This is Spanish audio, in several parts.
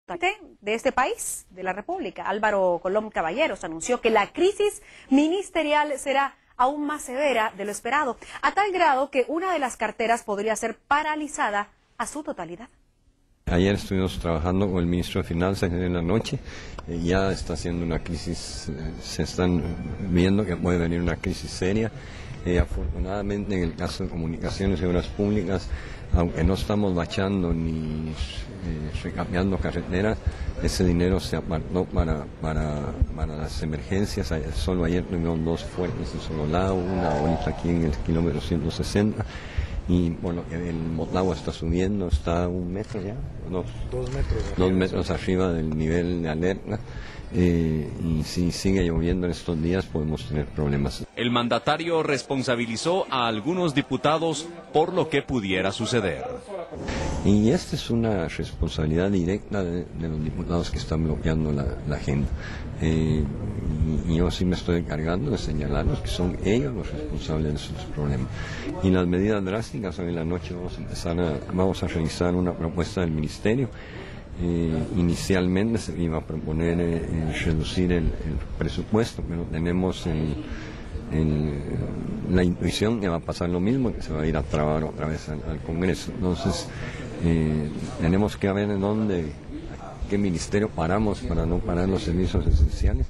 De este país, de la República, Álvaro Colom Caballeros, anunció que la crisis ministerial será aún más severa de lo esperado, a tal grado que una de las carteras podría ser paralizada a su totalidad. Ayer estuvimos trabajando con el ministro de Finanzas en la noche, ya está haciendo una crisis, se están viendo que puede venir una crisis seria. Afortunadamente en el caso de comunicaciones y obras públicas, aunque no estamos bachando ni recapeando carreteras, ese dinero se apartó para las emergencias. Solo ayer tuvimos dos fuertes en Sololao, una ahorita aquí en el kilómetro 160. Y bueno, el Motagua está subiendo, está 1 metro ya, 2 metros arriba del nivel de alerta. Y si sigue lloviendo en estos días podemos tener problemas. El mandatario responsabilizó a algunos diputados por lo que pudiera suceder. Y esta es una responsabilidad directa de los diputados que están bloqueando la agenda. Y yo sí me estoy encargando de señalarlos que son ellos los responsables de sus problemas. Y las medidas drásticas, hoy en la noche vamos a revisar una propuesta del Ministerio. Inicialmente se iba a proponer reducir el presupuesto, pero tenemos la intuición que va a pasar lo mismo, que se va a ir a trabar otra vez al Congreso. Entonces tenemos que ver en qué ministerio paramos para no parar los servicios esenciales.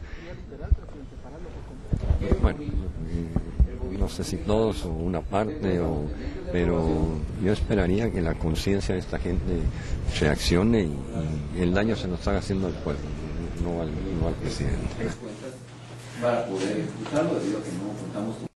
Bueno, no sé si todos o una parte, pero yo esperaría que la conciencia de esta gente reaccione y el daño se lo está haciendo al pueblo, no al presidente. Para poder escucharlo, debido a que no contamos con